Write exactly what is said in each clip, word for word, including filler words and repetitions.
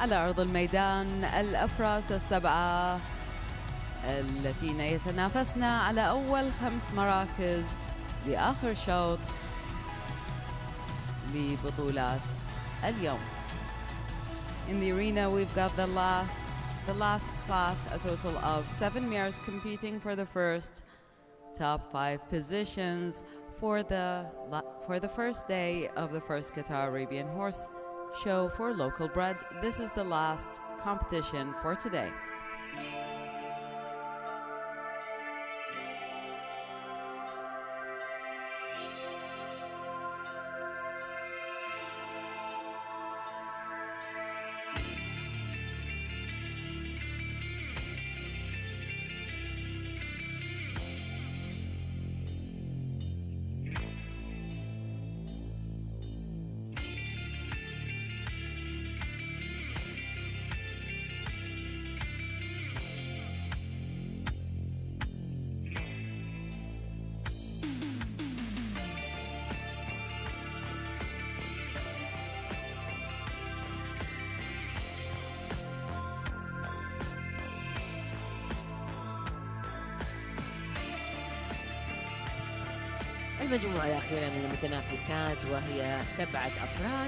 على أرض الميدان الأفراس السبعة التين يتنافسن على أول خمس مراكز لآخر شوط لبطولات اليوم. In the arena, we've got the last, the last class, a total of seven mares competing for the first top five positions for the for the first day of the first Qatar Arabian Horse Show for local bred. This is the last competition for today. المجموعة الأخيرة من المتنافسات وهي سبعة أفراس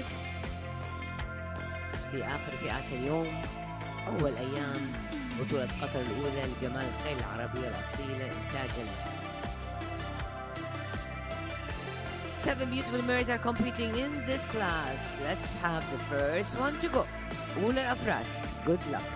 في آخر فئات اليوم، أول أيام بطولة قطر الأولى لجمال الخيل العربية الأصيلة إنتاجاً. Seven beautiful mares are competing in this class. Let's have the first one to go. أولى الأفراس. Good luck.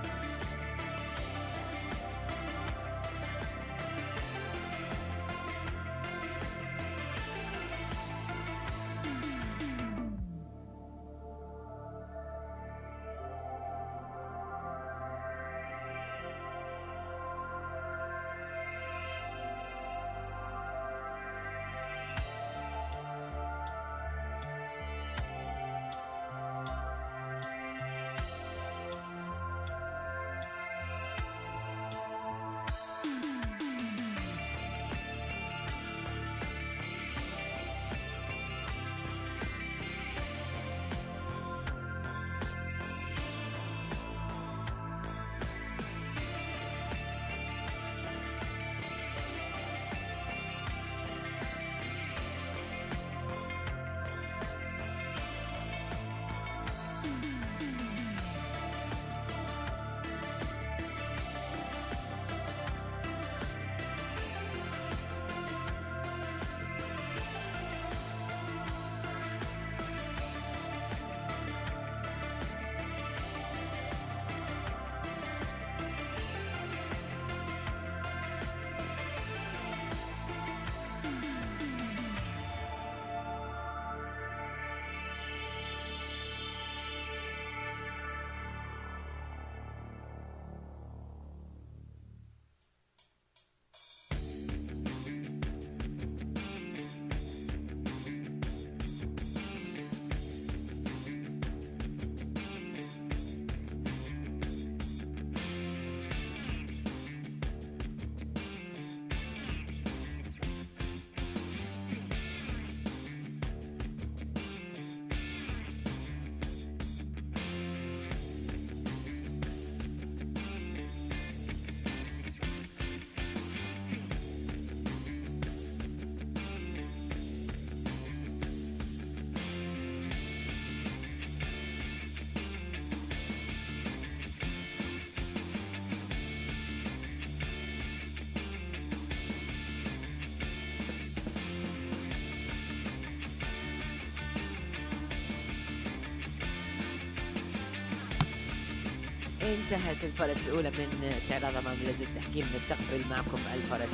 انتهت الفرس الأولى من استعراض أمام لجنة التحكيم. نستقبل معكم الفرس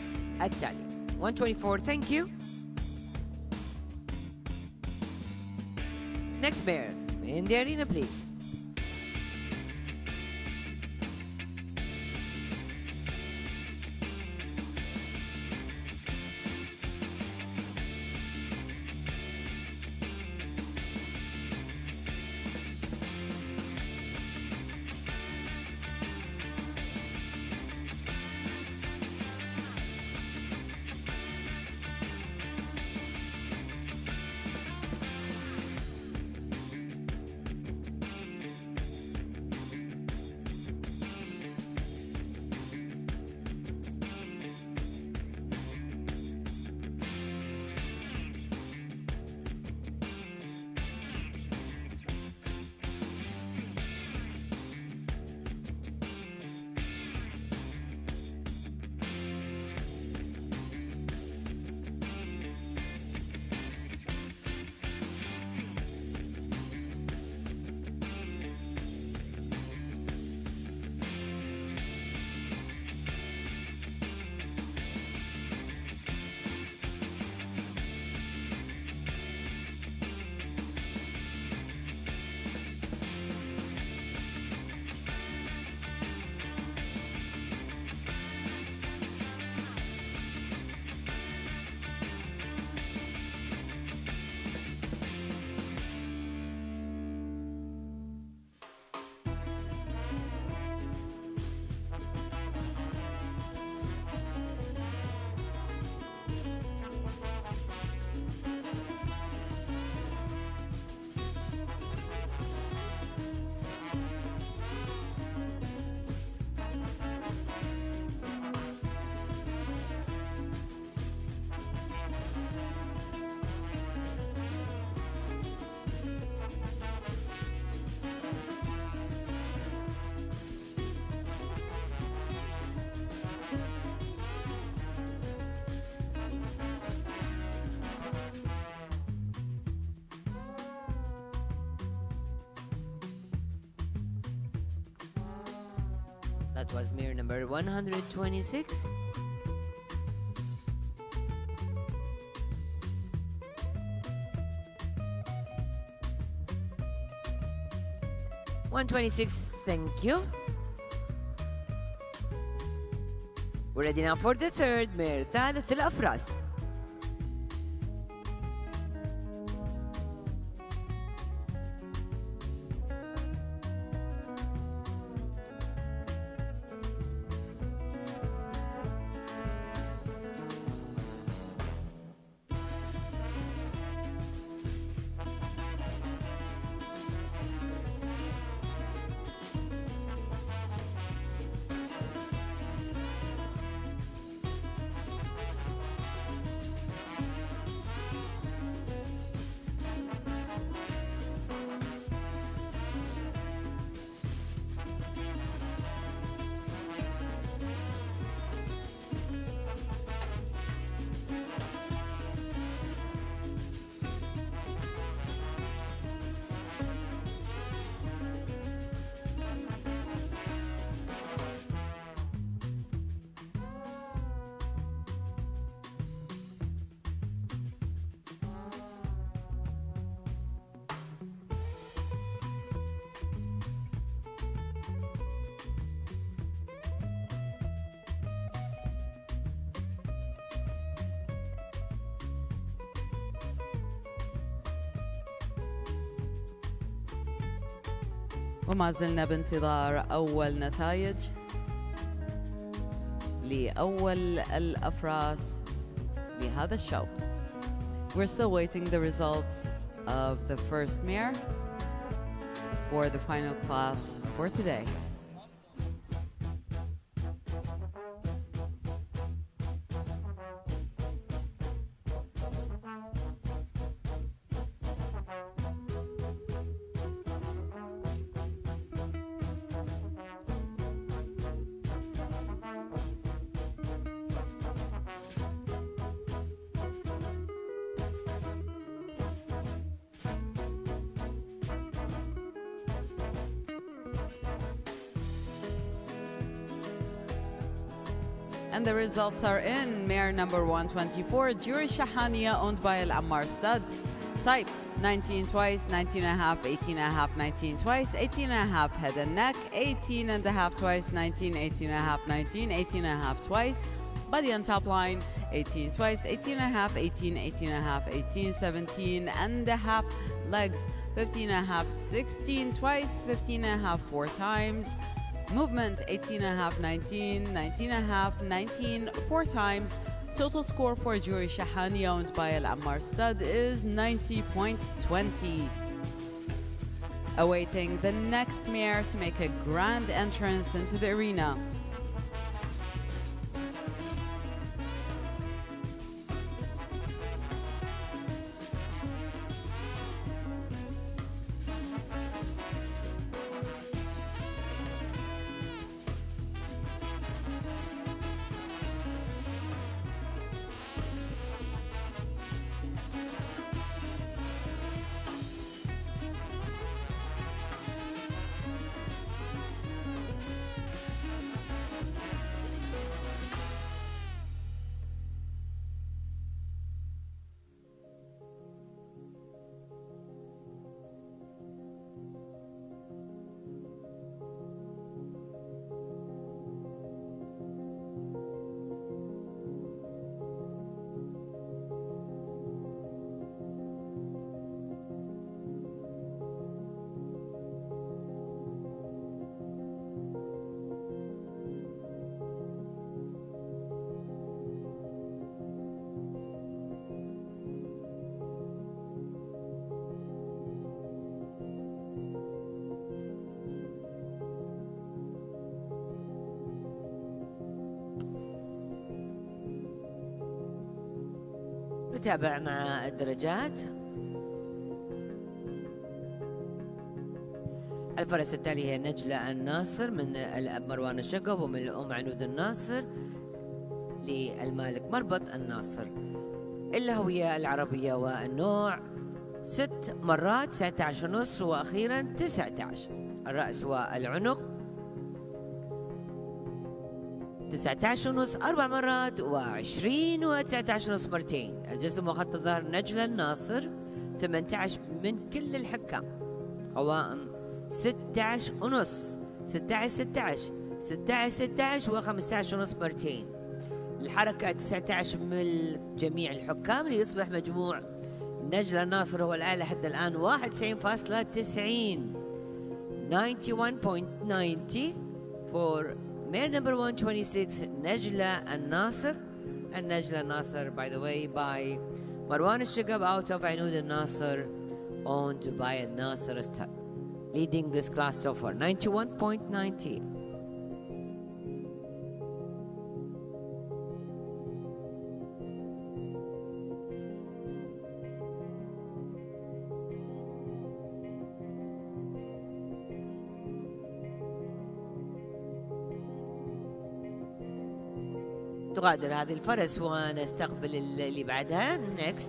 التالي one twenty-four. Thank you. Next mare in the arena, please. That was mare number one hundred twenty-six. one twenty-six, thank you. We're ready now for the third mare, ثالث الأفراس. وما زلنا بانتظار أول نتائج لأول الأفراس لهذا الشو. We're still waiting the results of the first mare for the final class for today. And the results are in. Mare number one twenty-four, Jury Shahania, owned by Al Ammar Stud. Type nineteen twice, nineteen and a half, eighteen and a half, nineteen twice, eighteen and a half head and neck, eighteen and a half twice, nineteen, eighteen and a half, nineteen, eighteen and a half twice. Body on top line, eighteen twice, eighteen and a half, eighteen, eighteen and a half, eighteen, seventeen and a half. Legs, fifteen and a half, sixteen twice, fifteen and a half four times. Movement, eighteen and a half, nineteen, nineteen and a half, nineteen, four times. Total score for Jury Shahani, owned by Al Ammar Stud, is ninety point two zero. Awaiting the next mare to make a grand entrance into the arena. نتابع مع الدرجات. الفرس التالي هي نجلة الناصر من الأب مروان الشقب، ومن الأم عنود الناصر للمالك مربط الناصر. الهوية العربية والنوع ست مرات تسعة عشر ونص، وأخيرا تسعة عشر. الرأس والعنق تسعة عشر ونص أربع مرات، وعشرين وتسعة عشر ونص مرتين. الجسم وخط الظهر نجلة الناصر ثمانية عشر من كل الحكام. قوائم ستة عشر ونص، ستة عشر ستة عشر، ستة عشر ستة عشر وخمسة عشر ونص مرتين. الحركة تسعة عشر من جميع الحكام ليصبح مجموع نجلة الناصر هو الأعلى حتى الآن واحد وتسعين فاصلة تسعين ninety-one point ninety for mare number one twenty-six نجلة الناصر. النجلة الناصر by the way by مروان الشقب out of عنود الناصر owned by الناصر Stud leading this class so far ninety-one point ninety. تغادر هذه الفرس ونستقبل اللي بعدها next.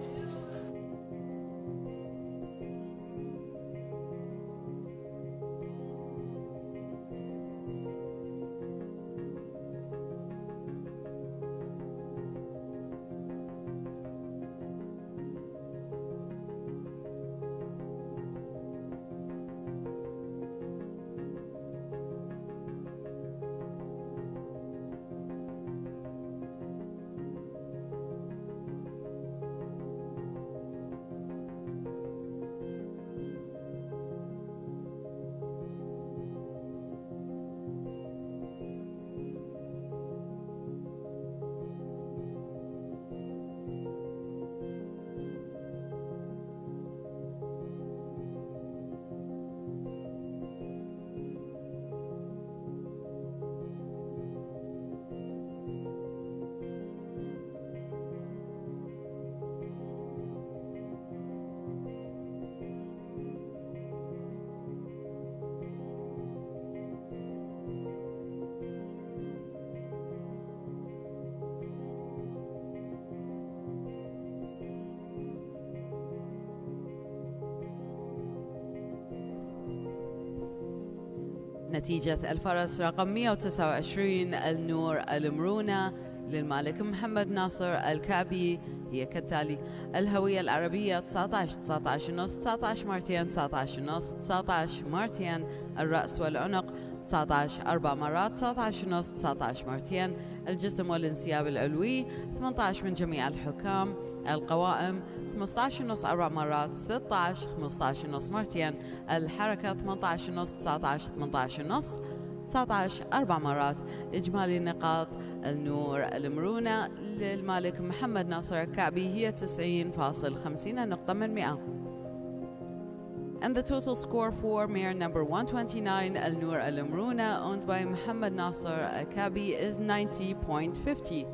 نتيجة الفرس رقم مئة وتسعة وعشرين النور المرونة للمالك محمد ناصر الكعبي هي كالتالي: الهوية العربية تسعة عشر تسعة عشر ونص، تسعة عشر مرتين، تسعة عشر ونص، تسعة عشر مرتين. الرأس والعنق تسعة عشر أربع مرات، تسعة عشر ونص، تسعة عشر مرتين. الجسم والانسياب العلوي ثمانية عشر من جميع الحكام. القوائم خمسة عشر ونص أربع مرات، ستة عشر، خمسة عشر ونص مرتين. الحركة ثمانية عشر ونص، تسعة عشر، ثمانية عشر ونص، تسعة عشر أربع مرات. إجمالي النقاط النور المرونة للمالك محمد ناصر الكعبي هي تسعين فاصلة خمسين نقطة من مئة. And the total score for mare number one twenty-nine Al Noor Al Amrouna owned by Muhammad Nasser Al Kabi is ninety point five zero.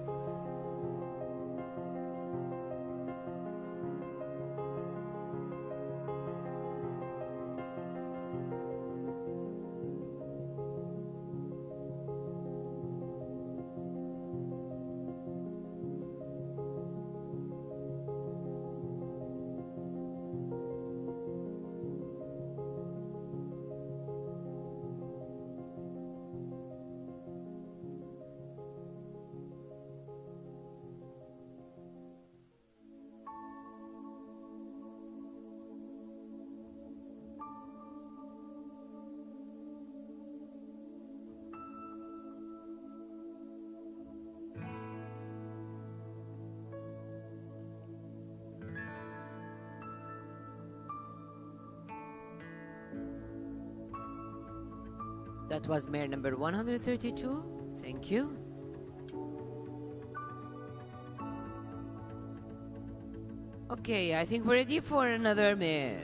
That was mare number one hundred thirty-two. Thank you. Okay, I think we're ready for another mare.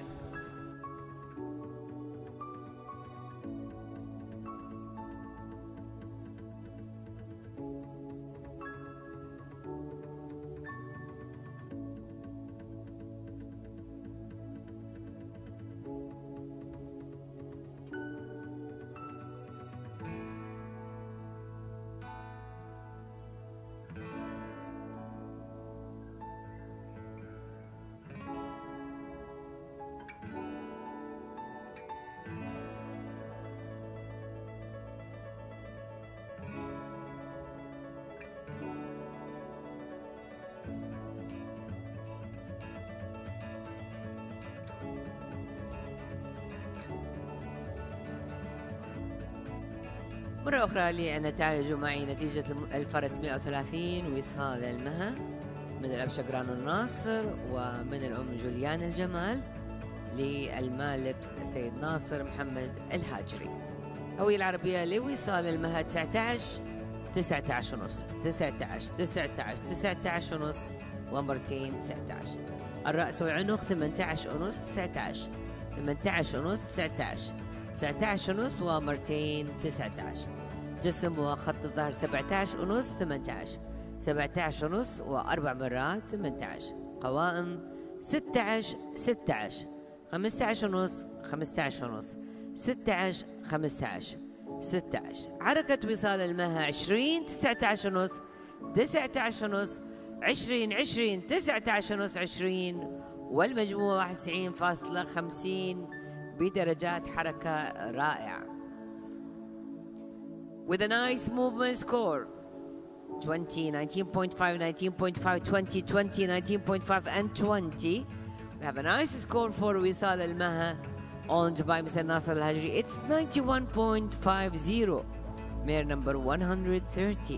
مرة أخرى للنتائج معي نتيجة الفرس مئة وثلاثين وصال المها من الأب شقران الناصر ومن الأم جوليان الجمال للمالك سيد ناصر محمد الهاجري. هوية العربية لوصال المها تسعة عشر تسعة عشر ونص تسعة عشر تسعة عشر تسعة عشر ونص ومرتين تسعة عشر. الرأس والعنق ثمانية عشر ونص تسعة عشر ثمانية عشر ونص تسعة عشر تسعة عشر ونص ومرتين تسعة عشر. جسم وخط الظهر سبعة عشر ونص ثمانية عشر سبعة عشر ونص وأربع مرات ثمانية عشر. قوائم ستة عشر ستة عشر خمسة عشر ونص خمسة عشر ونص ستة عشر خمسة عشر ستة عشر. حركة وصال المها عشرين تسعة عشر ونص تسعة عشر ونص عشرين عشرين تسعة عشر ونص عشرين والمجموع واحد وتسعين فاصلة خمسين بدرجات حركة رائعة. With a nice movement score twenty, nineteen point five, nineteen point five, twenty, twenty, nineteen point five and twenty. We have a nice score for Wisal Al-Maha owned by Mister Nasser Al-Hajri. It's ninety-one point five zero, mare number one hundred thirty.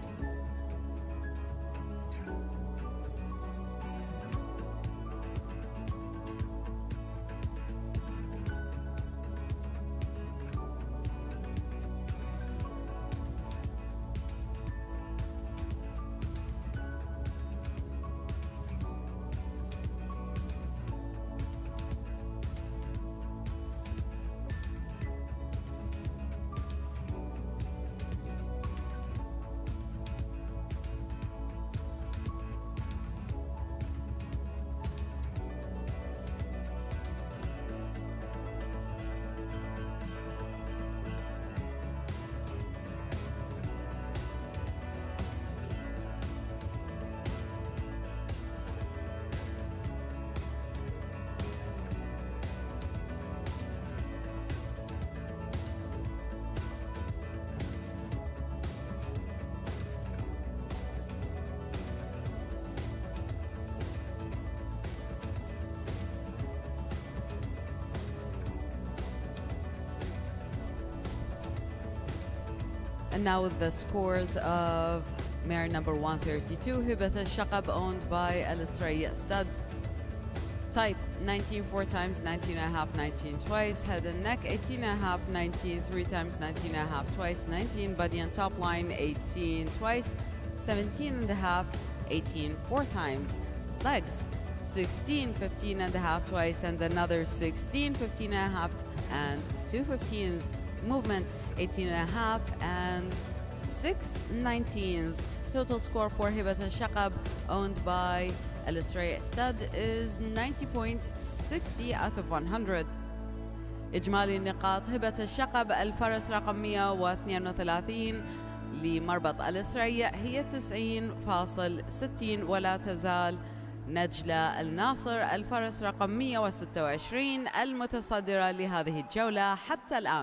And now with the scores of mare number one thirty-two, Hibat al-Shaqab, owned by Al-Isra'i Stud. Type nineteen four times, nineteen and a half, nineteen twice. Head and neck eighteen and a half, nineteen three times, nineteen and a half twice, nineteen. Body and top line eighteen twice, seventeen and a half, eighteen four times. Legs sixteen, fifteen and a half twice, and another sixteen, fifteen and a half, and two fifteens. Movement eighteen and a half and six nineteens. Total score for Hibat al-Shaqab, owned by Al-Isra'i Stud, is ninety point six zero out of one hundred. إجمالي النقاط: هبة الشقب الفرس رقم مئة واثنين وثلاثين لمربط الإسرائي هي تسعين فاصلة ستين، ولا تزال نجلة الناصر الفرس رقم مئة وستة وعشرين المتصدرة لهذه الجولة حتى الآن.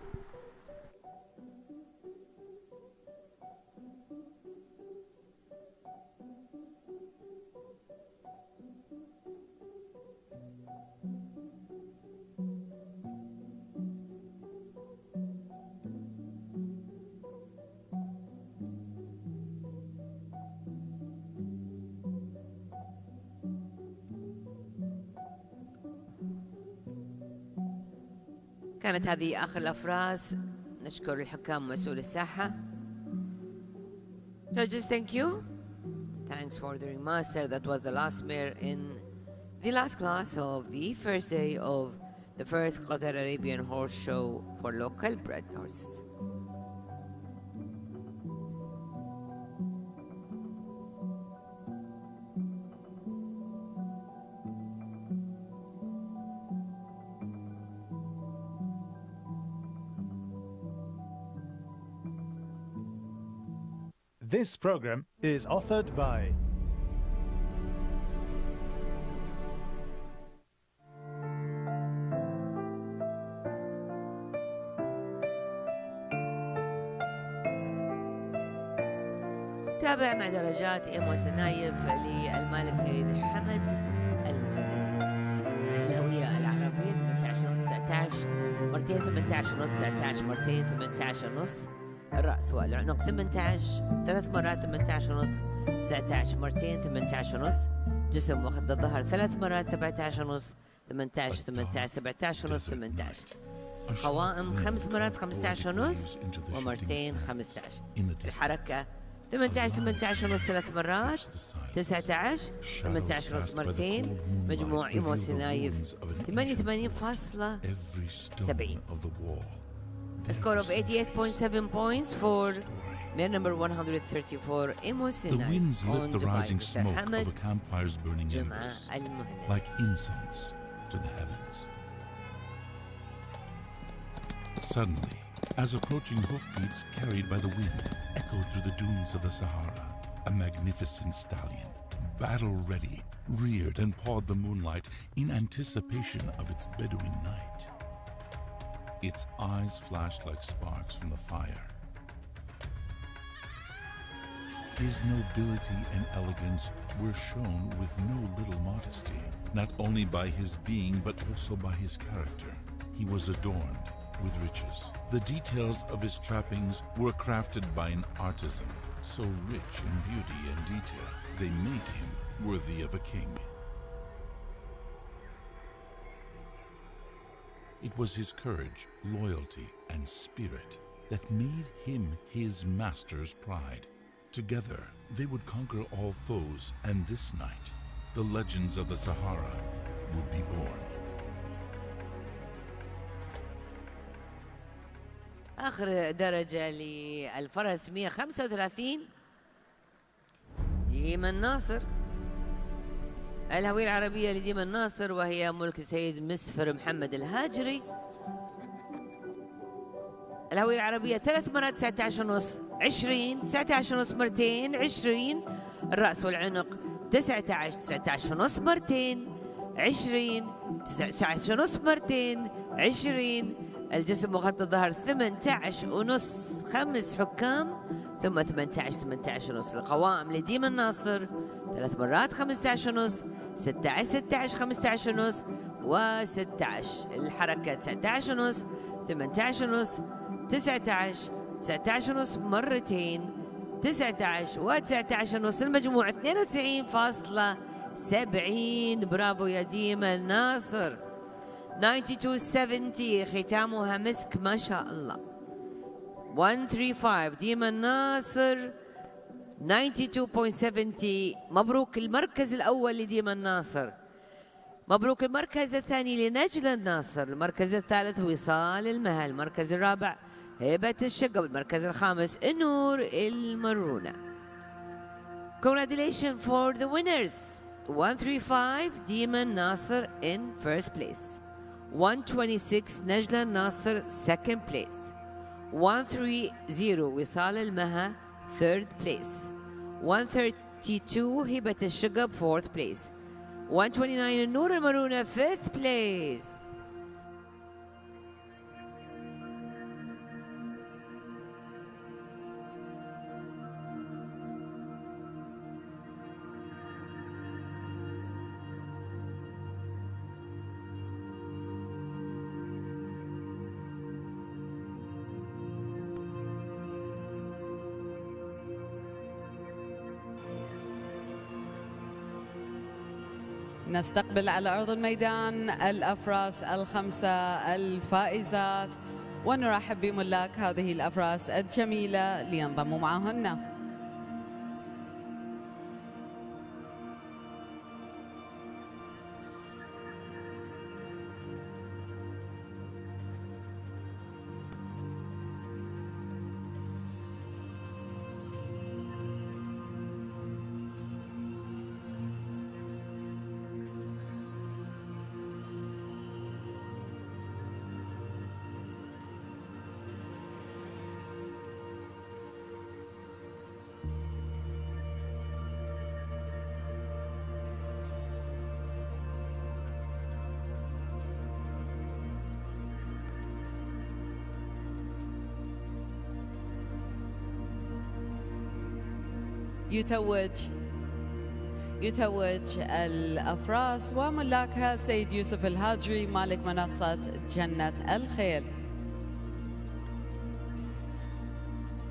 كانت هذه آخر الأفراس. نشكر الحكام ومسؤول الساحة. Judges, thank you. Thanks for the remaster. That was the last mare in the last class of the first day of the first Qatar Arabian Horse Show for local bred horses. This program is authored by تابع مع درجات إيموس النايف للمالك سيد حمد المهند. الهوية العربية ثمانية عشر ونص تسعة عشر مرتين ثمانية عشر ونص تسعة عشر مرتين ثمانية عشر ونص الرأس والعنق ثمانية عشر ثلاث مرات ثمانية عشر ونص، تسعة عشر مرتين ثمانية عشر ونص، جسم واخد الظهر ثلاث مرات سبعة عشر ونص، ثمانية عشر ثمانية عشر سبعة عشر ونص ثمانية عشر. قوائم خمس مرات خمسة عشر ونص ومرتين خمسة عشر. الحركة ثمانية عشر ثمانية عشر ونص ثلاث مرات، تسعة عشر ثمانية عشر ونص مرتين، مجموع إيموسي نايف ثمانية وثمانين فاصلة سبعين. A score of eighty-eight point seven points for mare number one hundred thirty-four, Emosi The Knife, winds lift owned the by rising Mister smoke Hamad of a campfire's burning Jum'a embers, Al-Muhannad. like incense to the heavens. Suddenly, as approaching hoofbeats carried by the wind echoed through the dunes of the Sahara, a magnificent stallion, battle-ready, reared and pawed the moonlight in anticipation of its Bedouin night. Its eyes flashed like sparks from the fire. His nobility and elegance were shown with no little modesty, not only by his being but also by his character. He was adorned with riches. The details of his trappings were crafted by an artisan, so rich in beauty and detail, they made him worthy of a king. It was his courage, loyalty, and spirit that made him his master's pride. Together, they would conquer all foes, and this night, the legends of the Sahara would be born. آخر درجة للفرس مئة وخمسة وثلاثين ديما ناصر. الهوية العربية لديما ناصر وهي ملك السيد مسفر محمد الهاجري. الهوية العربية ثلاث مرات تسعة عشر ونص، عشرين، تسعة عشر ونص مرتين، عشرين. الرأس والعنق تسعة عشر تسعة عشر ونص مرتين، عشرين، تسعة عشر ونص مرتين، عشرين. الجسم وخط الظهر ثمانية عشر ونص، خمس حكام، ثم ثمانية عشر ثمانية عشر ونص. القوائم لديما الناصر ثلاث مرات خمسة عشر ونص، ستة عشر ستة عشر خمسة عشر ونص وستة عشر. الحركة تسعة عشر ونص، ثمانية عشر ونص، تسعة عشر، تسعة عشر ونص مرتين، تسعة عشر وتسعة عشر ونص. المجموع اثنين وتسعين فاصلة سبعين. برافو يا ديما الناصر. اثنين وتسعين سبعين ختامها مسك ما شاء الله. مئة وخمسة وثلاثين ديما الناصر اثنين وتسعين سبعين. مبروك المركز الأول لديما الناصر. مبروك المركز الثاني لنجلة الناصر. المركز الثالث وصال المها. المركز الرابع هبة الشقب. المركز الخامس النور المرونة. Congratulations for the winners. one thirty-five Demon Nasser in first place. one twenty-six Najla Nasser second place. one thirty Wisal al-Maha third place. one thirty-two Hibat al-Shugab fourth place. one twenty-nine Noor al-Maruna fifth place. نستقبل على أرض الميدان الأفراس الخمسة الفائزات ونرحب بملاك هذه الأفراس الجميلة لينضموا معهن. يتوج يتوج الأفراس وملاكها سيد يوسف الهاجري مالك منصة جنة الخيل.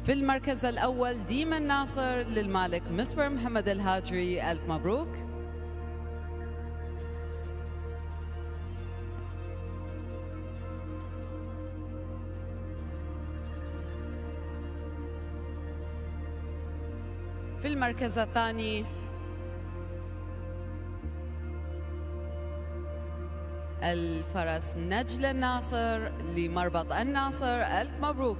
في المركز الأول ديما ناصر للمالك مصبر محمد الهاجري، ألف مبروك. في المركز الثاني الفرس نجل الناصر لمربط الناصر، ألف مبروك.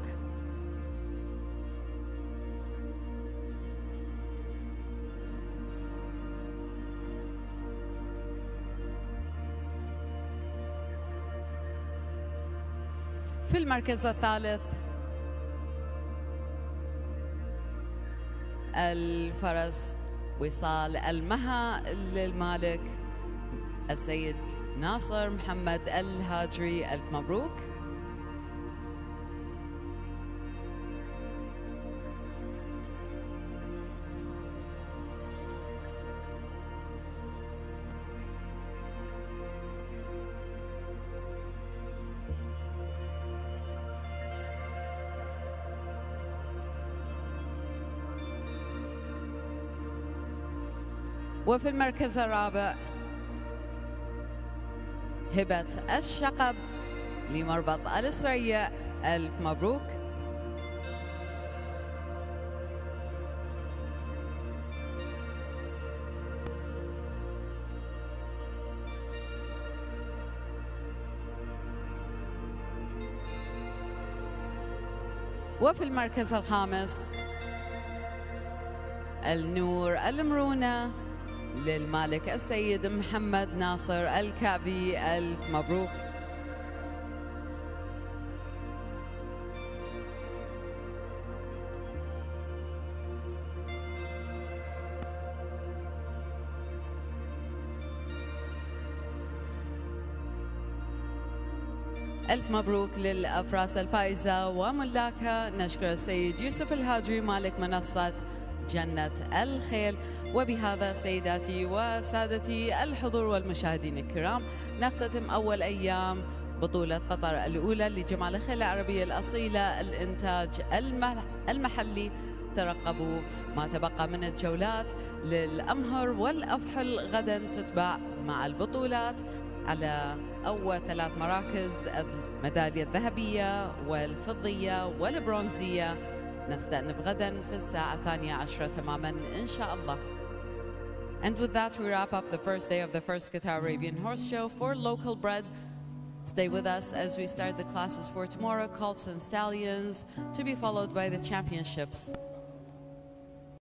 في المركز الثالث الفرس وصال المها للمالك السيد ناصر محمد الهاجري، ألف مبروك. وفي المركز الرابع هبة الشقب لمربط السرية، ألف مبروك. وفي المركز الخامس النور المرونة للمالك السيد محمد ناصر الكعبي، ألف مبروك. ألف مبروك للأفراس الفائزة وملاكها. نشكر السيد يوسف الهاجري مالك منصة جنة الخيل. وبهذا سيداتي وسادتي الحضور والمشاهدين الكرام نختتم أول أيام بطولة قطر الأولى لجمال الخيل العربية الأصيلة الإنتاج المحلي. ترقبوا ما تبقى من الجولات للأمهر والأفحل. غدا تتبع مع البطولات على أول ثلاث مراكز الميدالية الذهبية والفضية والبرونزية. نستأنف غدا في الساعة الثانية عشرة تماما إن شاء الله. And with that, we wrap up the first day of the first Qatar Arabian Horse Show for local bred. Stay with us as we start the classes for tomorrow, colts and stallions, to be followed by the championships.